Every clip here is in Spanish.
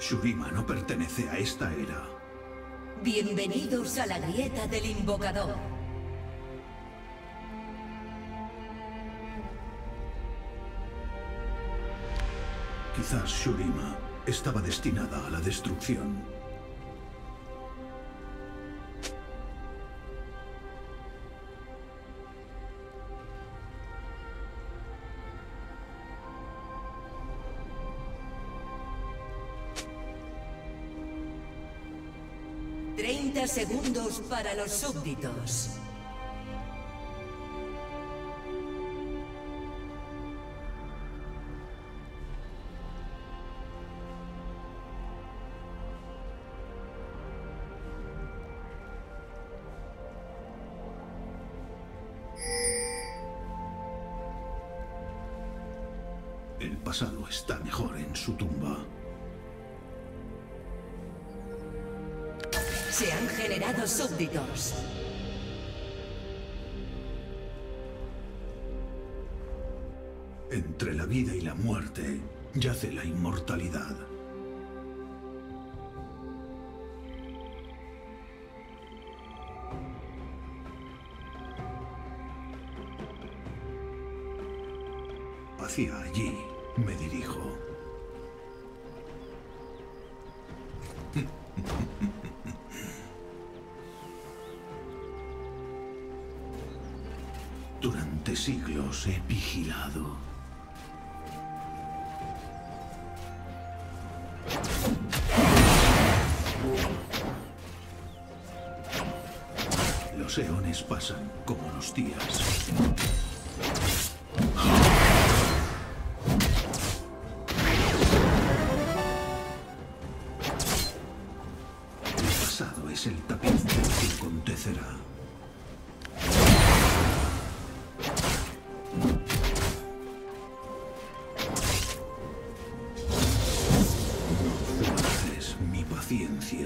Shurima no pertenece a esta era. Bienvenidos a la grieta del invocador. Quizás Shurima estaba destinada a la destrucción. Segundos para los súbditos. El pasado está mejor en su tumba. Se han generado súbditos. Entre la vida y la muerte yace la inmortalidad. Hacia allí me dirijo. Durante siglos he vigilado. Los eones pasan como los días. El pasado es el tapiz de lo que acontecerá. Paciencia.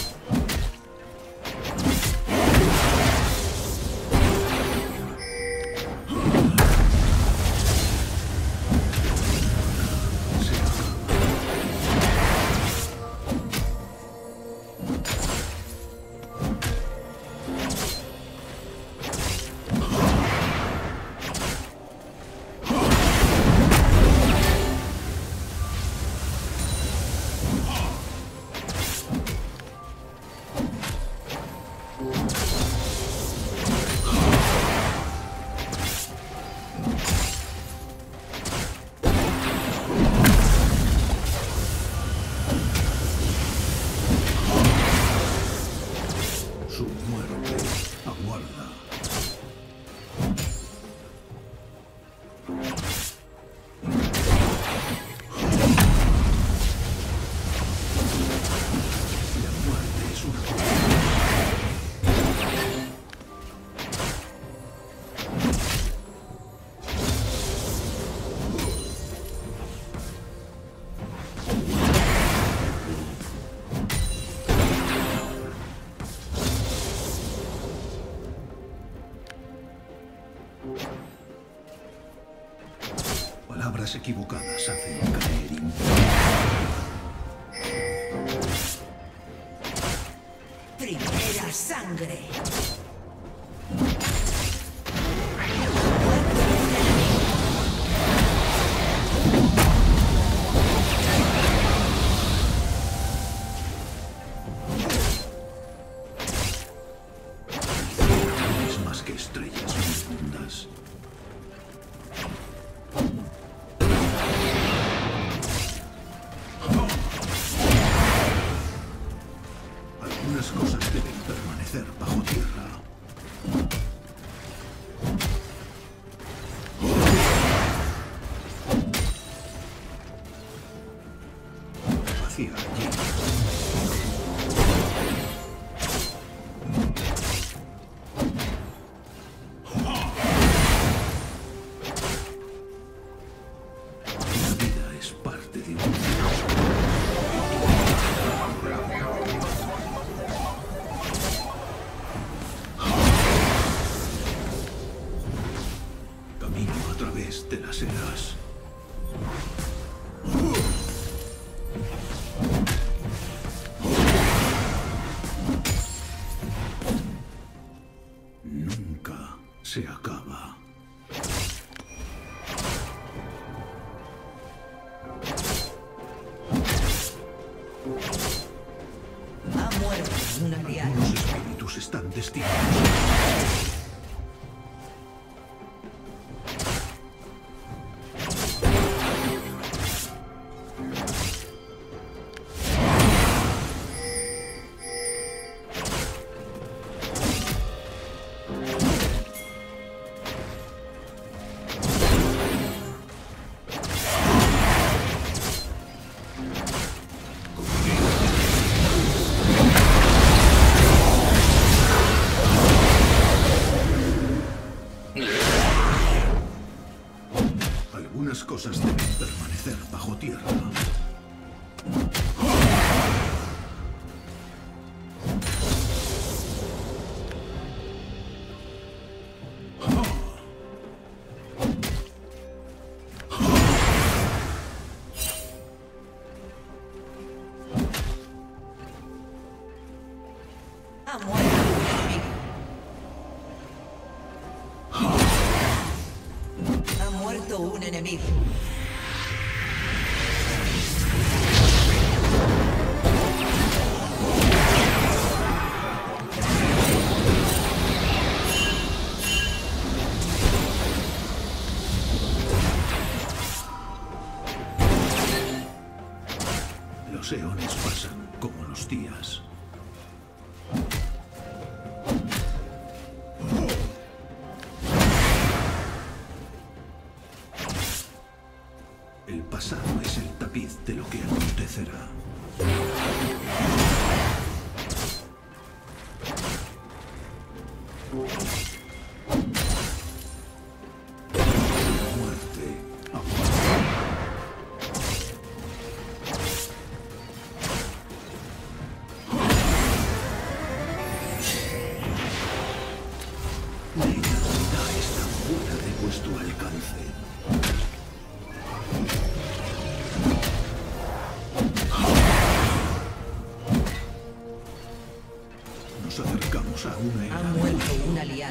Palabras equivocadas hacen caer Primera sangre. Es más que estrellas profundas. Algunas cosas deben permanecer bajo tierra. Hacia allí. La vida es parte de un camino a través de las eras. destinos. Algunas cosas deben permanecer bajo tierra. Ha muerto un enemigo. Ha muerto un enemigo. Los eones pasan como los días. El pasado es el tapiz de lo que acontecerá. Muerte, amor. La eternidad está fuera de vuestro alcance. Nos acercamos a una Ha era. muerto un aliado.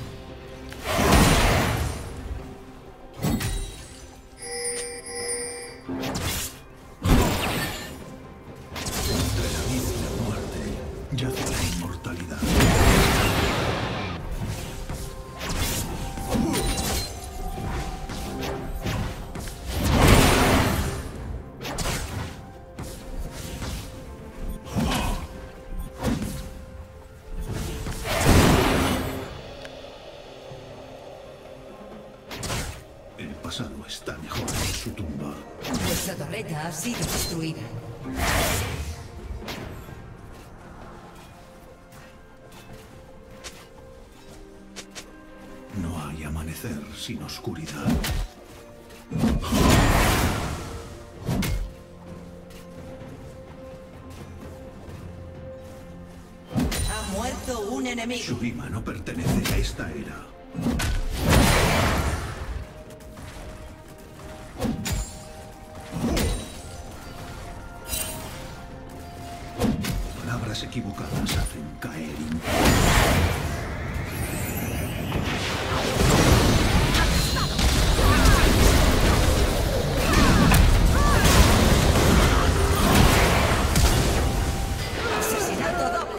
Entre la vida y la muerte yace la inmortalidad. El pasado está mejor en su tumba. Vuestra torreta ha sido destruida. No hay amanecer sin oscuridad. Ha muerto un enemigo. Shurima no pertenece a esta era. Palabras equivocadas hacen caer imperios. Asesinato doble.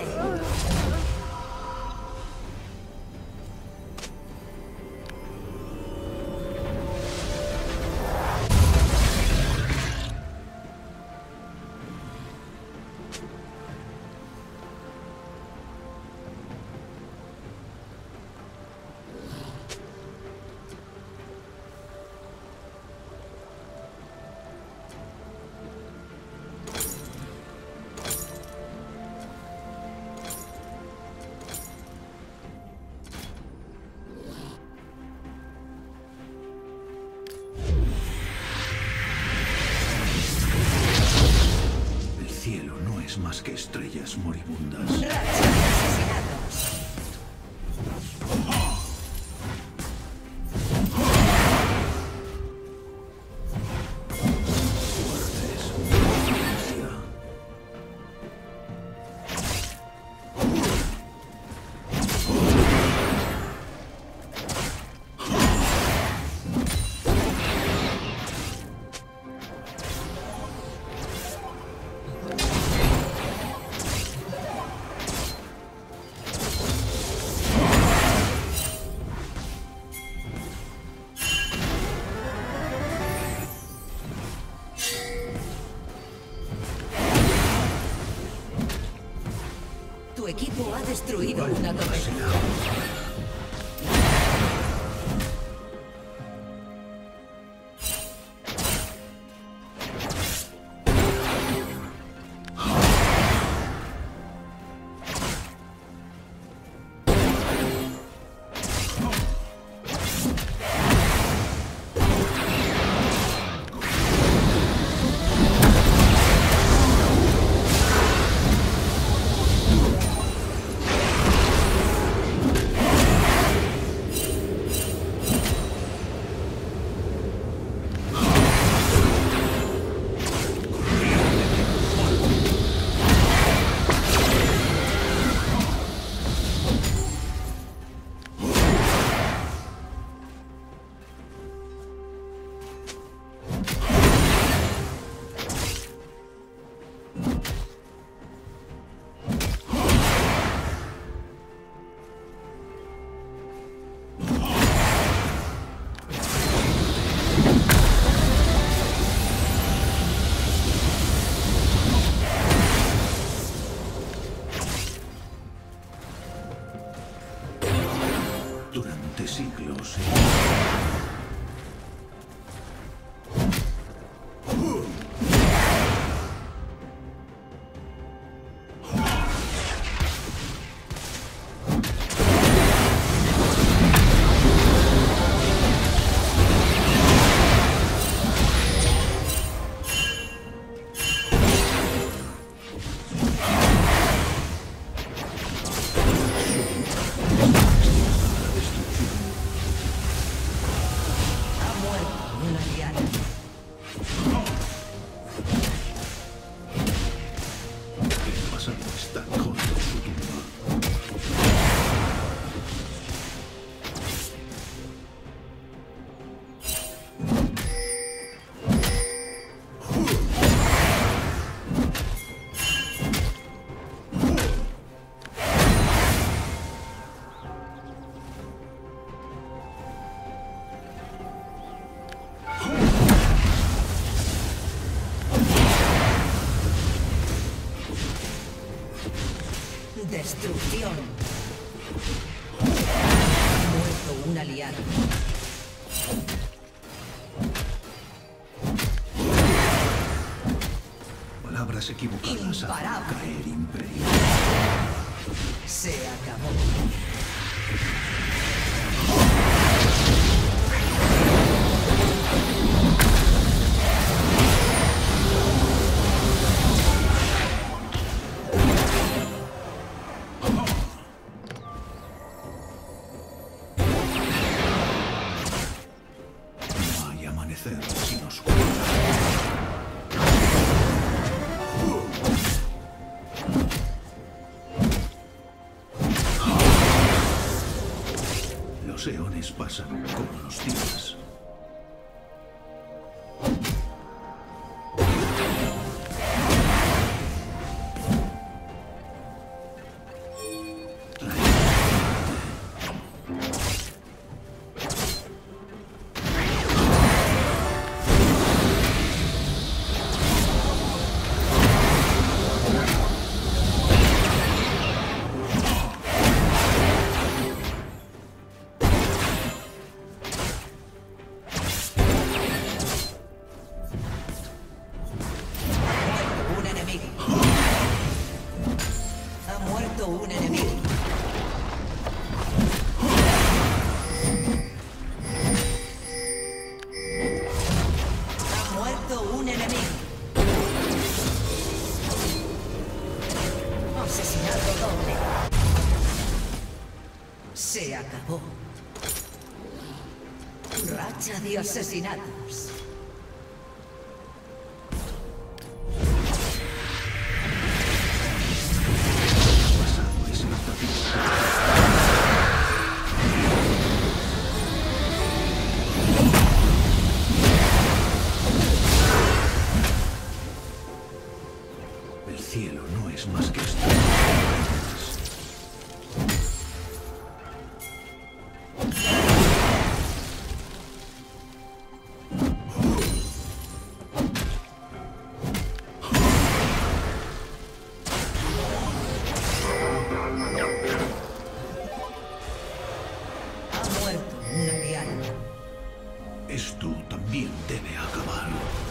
El cielo no es más que estrellas moribundas. Racha de asesinatos. Muertes, violencia. equipo ha destruido una torre. Durante siglos. Destrucción. Ha muerto un aliado. Palabras equivocadas hacen caer imperio. Se acabó. Sin oscuridad. Los eones pasan como los días. Un enemigo. Ha muerto un enemigo. Asesinato doble. Se acabó. Racha de asesinatos. El cielo no es más que esto. Esto también debe acabar.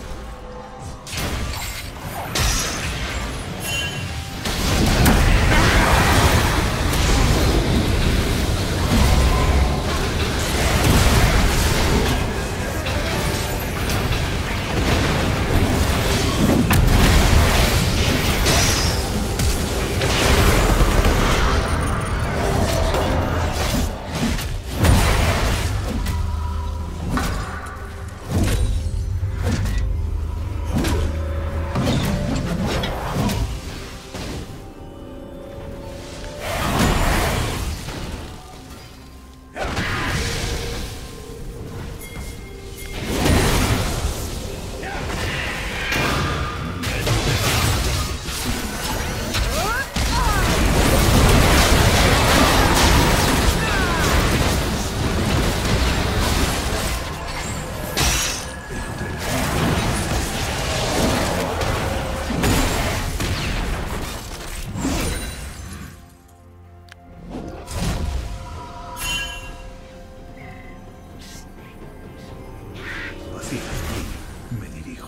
Me dirijo.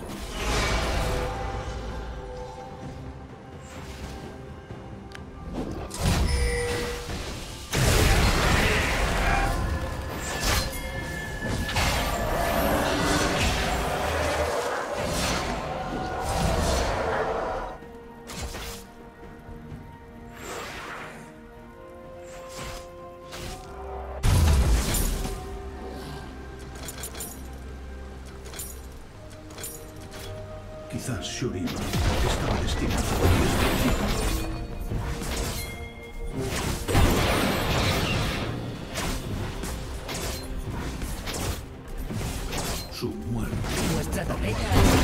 Quizás Shurima estaba destinado a destruir. Su muerte. Vuestra torreta.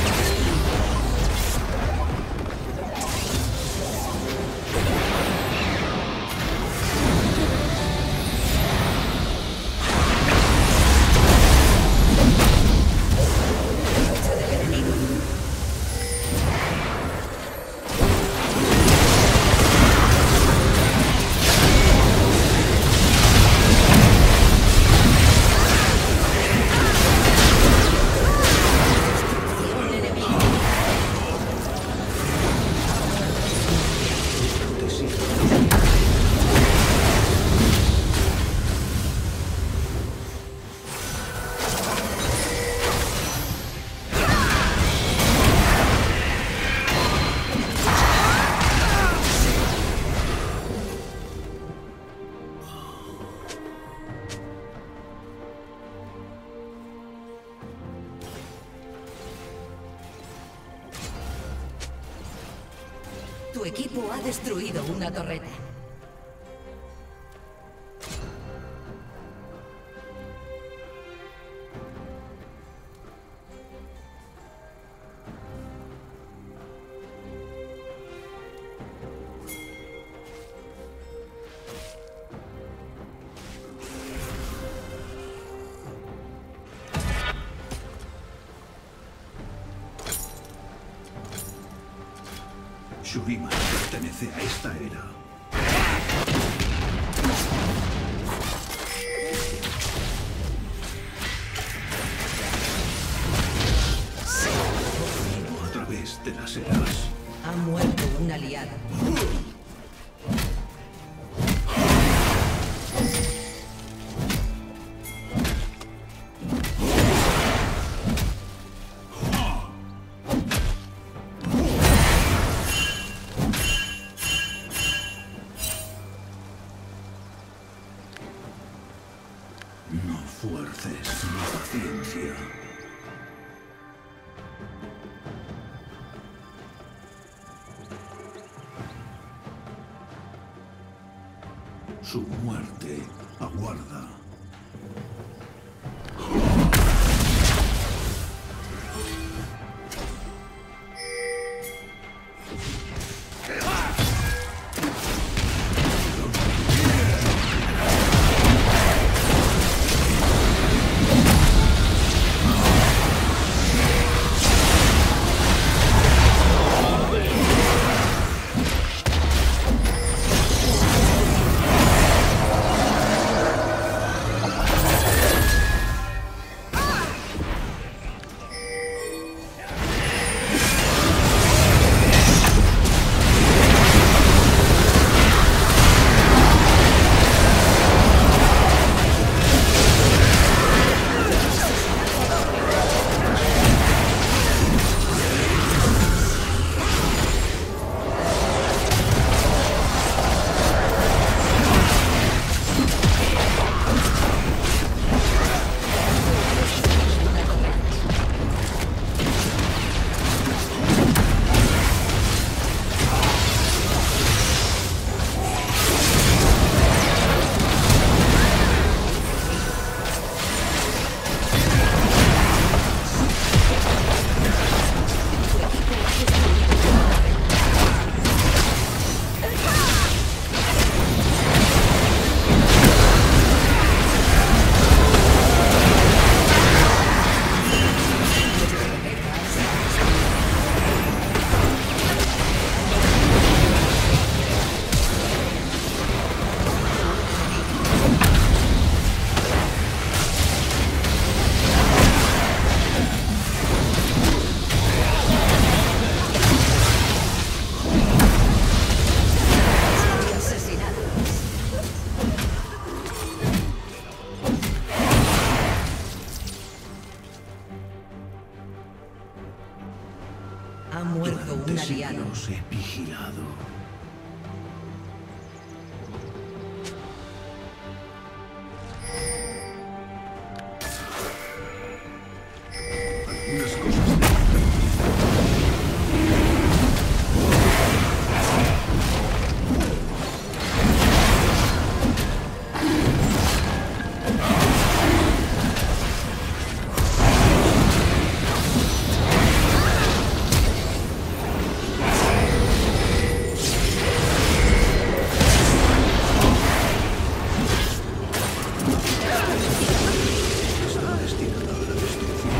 Tu equipo ha destruido una torreta. Shurima pertenece a esta era. A través de las eras. Ha muerto un aliado. No fuerces mi paciencia. Su muerte aguarda. Ha muerto un Durante aliado. siglos he vigilado. Algunas cosas deben estar destinadas a la destrucción.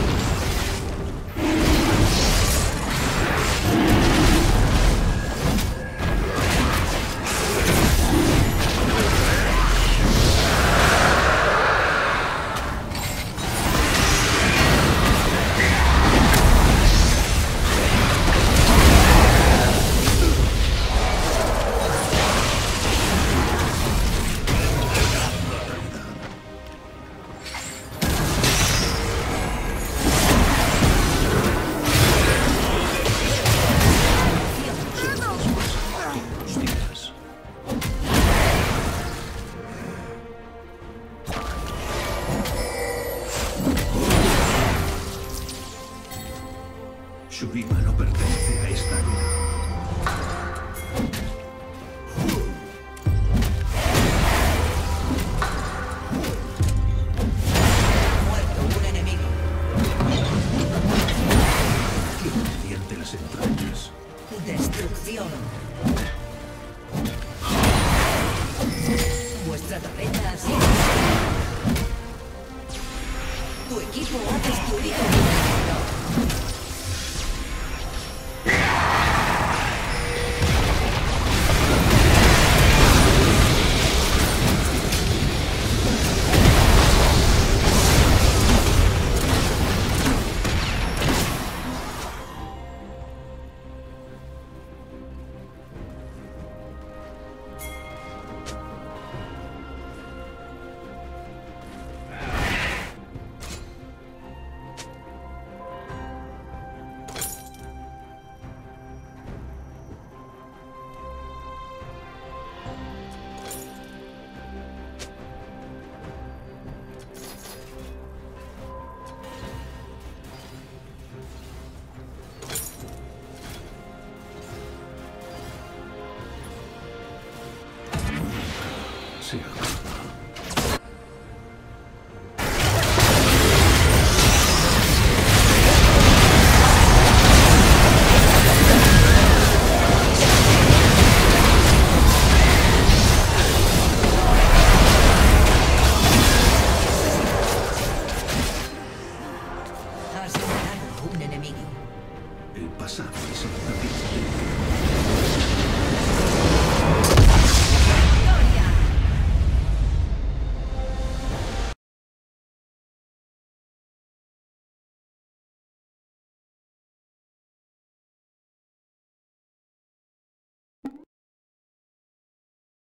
Todos los días. Shurima no pertenece a esta era. Muerto un enemigo. Mediante las entrañas. Destrucción. Vuestra torreta ha sido destruida. Tu equipo ha destruido un enemigo. Se acaba. Has ganado a un enemigo. El pasado es el tapiz.